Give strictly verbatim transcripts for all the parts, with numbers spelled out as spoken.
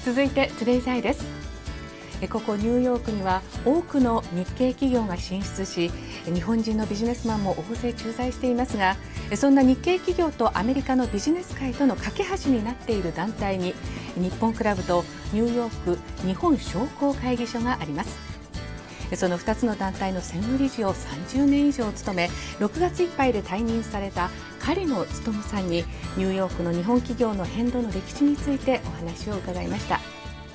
続いてトゥデイズアイです。ここニューヨークには多くの日系企業が進出し、日本人のビジネスマンも大勢駐在していますが、そんな日系企業とアメリカのビジネス界との架け橋になっている団体に日本クラブとニューヨーク日本商工会議所があります。そのふたつの団体の専務理事をさんじゅうねん以上務め、ろくがついっぱいで退任された狩野勉さんにニューヨークの日本企業の変動の歴史についてお話を伺いました。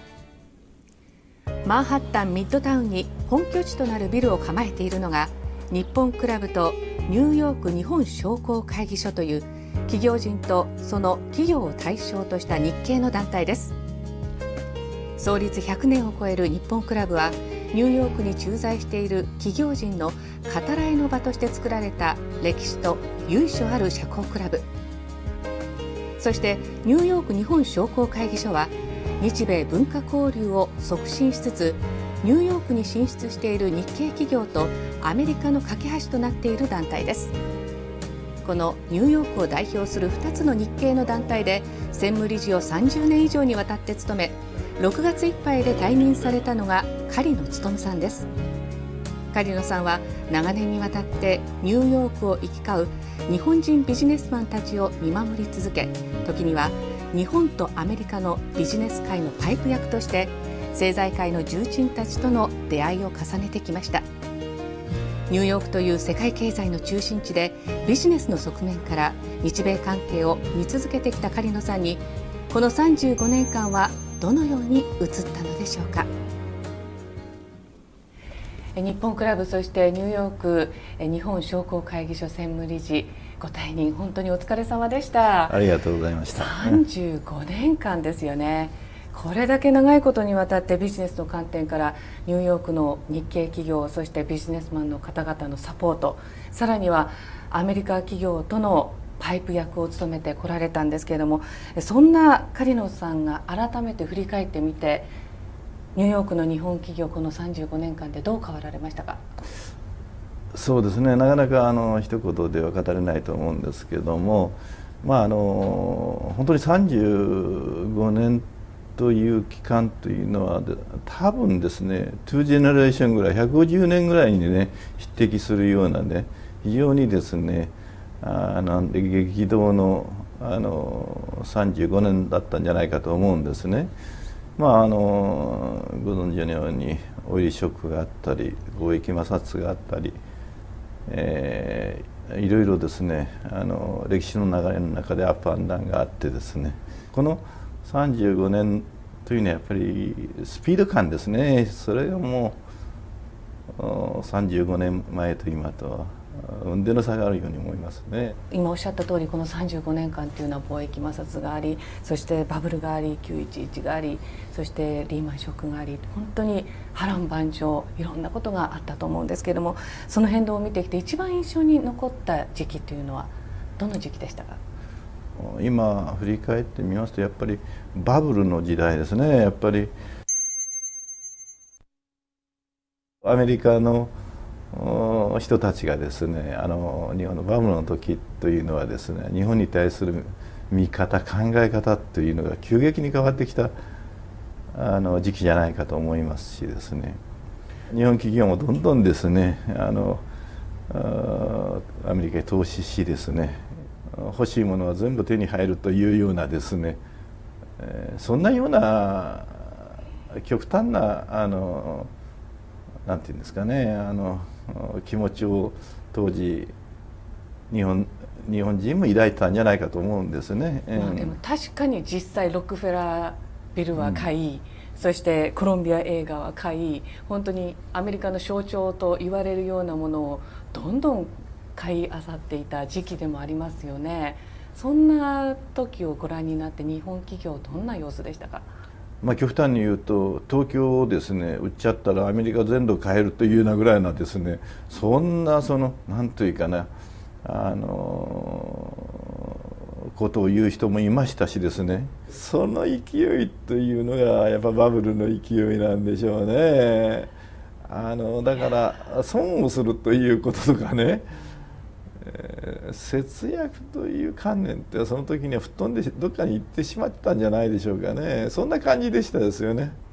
マンハッタンミッドタウンに本拠地となるビルを構えているのが日本クラブとニューヨーク日本商工会議所という企業人とその企業を対象とした日系の団体です。創立ひゃくねんを超える日本クラブはニューヨークに駐在している企業人の語らいの場として作られた歴史と由緒ある社交クラブ。そしてニューヨーク日本商工会議所は日米文化交流を促進しつつ、ニューヨークに進出している日系企業とアメリカの架け橋となっている団体です。このニューヨークを代表するふたつの日系の団体で専務理事をさんじゅうねん以上にわたって務め、ろくがついっぱいで退任されたのが狩野勉さんです。狩野さんは長年にわたってニューヨークを行き交う日本人ビジネスマンたちを見守り続け、時には日本とアメリカのビジネス界のパイプ役として政財界の重鎮たちとの出会いを重ねてきました。ニューヨークという世界経済の中心地でビジネスの側面から日米関係を見続けてきた狩野さんに、このさんじゅうごねんかんはどのように移ったのでしょうか。日本クラブ、そしてニューヨーク日本商工会議所専務理事ご退任、本当にお疲れ様でした。 ありがとうございました。 さんじゅうごねんかんですよね。これだけ長いことにわたってビジネスの観点からニューヨークの日系企業、そしてビジネスマンの方々のサポート、さらにはアメリカ企業とのパイプ役を務めてこられたんですけれども、そんな狩野さんが改めて振り返ってみて、ニューヨークの日本企業このさんじゅうごねんかんでどう変わられましたか。 そうですね、なかなかあの一言では語れないと思うんですけども、まあ、あの本当にさんじゅうごねんという期間というのは多分ですねにジェネレーションぐらいひゃくごじゅうねんぐらいにね匹敵するようなね非常にですねあの激動のあのさんじゅうごねんだったんじゃないかと思うんですね。まあ、あのご存知のようにオイルショックがあったり貿易摩擦があったり、えー、いろいろですねあの歴史の流れの中でアップアンダウンがあってですね、このさんじゅうごねんというのはやっぱりスピード感ですね。それがもうさんじゅうごねんまえと今とは運転の差があるように思いますね。 今おっしゃった通り、このさんじゅうごねんかんというのは貿易摩擦があり、そしてバブルがあり、きゅういちいちがあり、そしてリーマンショックがあり、本当に波乱万丈、いろんなことがあったと思うんですけれども、その変動を見てきて一番印象に残った時期というのはどの時期でしたか。 今振り返ってみますとやっぱりバブルの時代ですね。やっぱりアメリカの人たちがですねあの日本のバブルの時というのはですね日本に対する見方考え方というのが急激に変わってきたあの時期じゃないかと思いますしですね、日本企業もどんどんですねあのアメリカに投資しですね欲しいものは全部手に入るというようなですね、えー、そんなような極端なあのなんていうんですかねあの気持ちを当時日本日本人も抱いてたんじゃないかと思うんですね。 まあでも確かに実際ロックフェラービルは買い、うん、そしてコロンビア映画は買い、本当にアメリカの象徴と言われるようなものをどんどん買い漁っていた時期でもありますよね。そんな時をご覧になって日本企業どんな様子でしたか。 まあ極端に言うと東京をですね売っちゃったらアメリカ全土買えるというようなぐらいなですね、そんなそのなんというかなあのことを言う人もいましたしですね、その勢いというのがやっぱバブルの勢いなんでしょうね。あのだから損をするということとかね、 えー、節約という観念ってその時には吹っ飛んでどっかに行ってしまったんじゃないでしょうかね。そんな感じでしたですよね。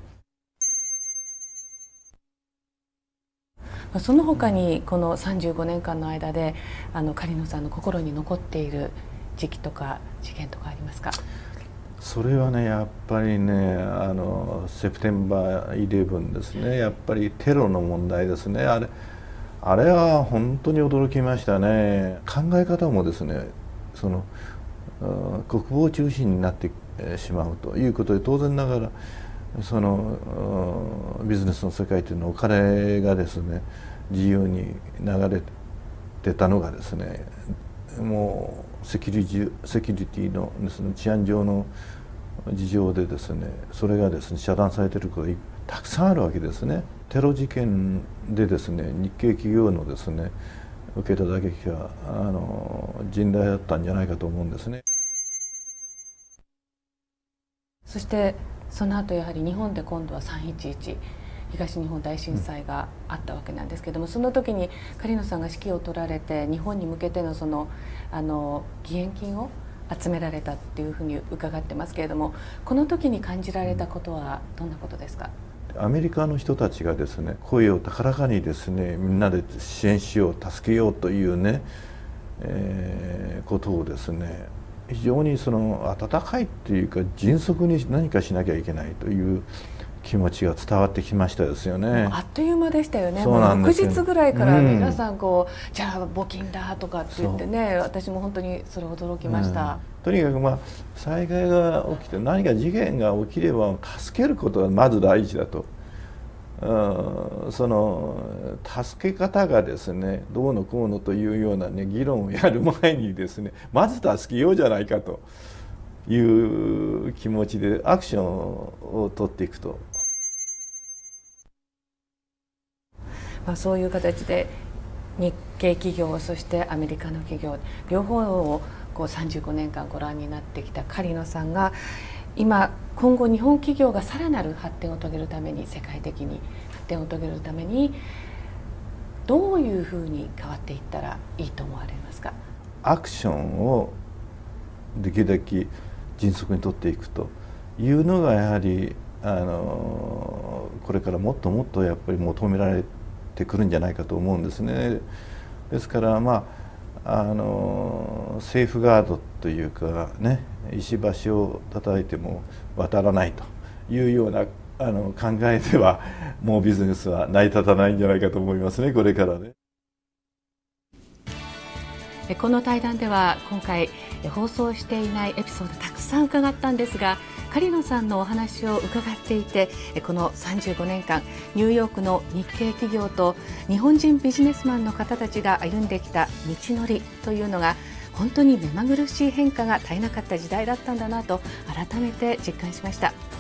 その他にこのさんじゅうごねんかんの間であの狩野さんの心に残っている時期とか事件とかありますか？ それはね、やっぱりね、あのセプテンバーイレブンですね。やっぱりテロの問題ですね。あれあれは本当に驚きましたね。考え方もですね、その国防中心になってしまうということで、当然ながらそのビジネスの世界というのはお金がですね自由に流れてたのがですね、もうセキュリティセキュリティのですね治安上の事情でですね、それがですね遮断されていることがたくさんあるわけですね。テロ事件でですね日系企業のですね受けた打撃があの甚大だったんじゃないかと思うんですね。 そしてその後やはり日本で今度はさんいちいち東日本大震災があったわけなんですけども、その時に狩野さんが指揮を執られて日本に向けてのそのあの義援金を集められたっていうふうに伺ってますけれども、この時に感じられたことはどんなことですか？ アメリカの人たちがですね声を高らかにですねみんなで支援しよう助けようというね、えー、ことをですね非常にその温かいっていうか迅速に何かしなきゃいけないという気持ちが伝わってきましたですよね。 あっという間でしたよね。 そうなんですよ。 もう翌日ぐらいから皆さんこう、うん、じゃあ募金だとかって言ってね、私も本当にそれ驚きました。 うん、とにかくまあ災害が起きて何か事件が起きれば助けることがまず第一だと。うん、その助け方がですねどうのこうのというようなね議論をやる前にですねまず助けようじゃないかという気持ちでアクションを取っていくと。 まあそういう形で日系企業そしてアメリカの企業両方をこうさんじゅうごねんかんご覧になってきた狩野さんが今今後日本企業がさらなる発展を遂げるために世界的に発展を遂げるためにどういうふうに変わっていったらいいと思われますか？ アクションをできるだけ迅速に取っていくというのがやはりあのこれからもっともっとやっぱり求められてくるんじゃないかと思うんですね。ですからまああのセーフガードというかね石橋を叩いても渡らないというようなあの考えではもうビジネスは成り立たないんじゃないかと思いますね、これからね。 この対談では今回放送していないエピソードたくさん伺ったんですが、狩野さんのお話を伺っていてこのさんじゅうごねんかんニューヨークの日系企業と日本人ビジネスマンの方たちが歩んできた道のりというのが本当に目まぐるしい変化が絶えなかった時代だったんだなと改めて実感しました。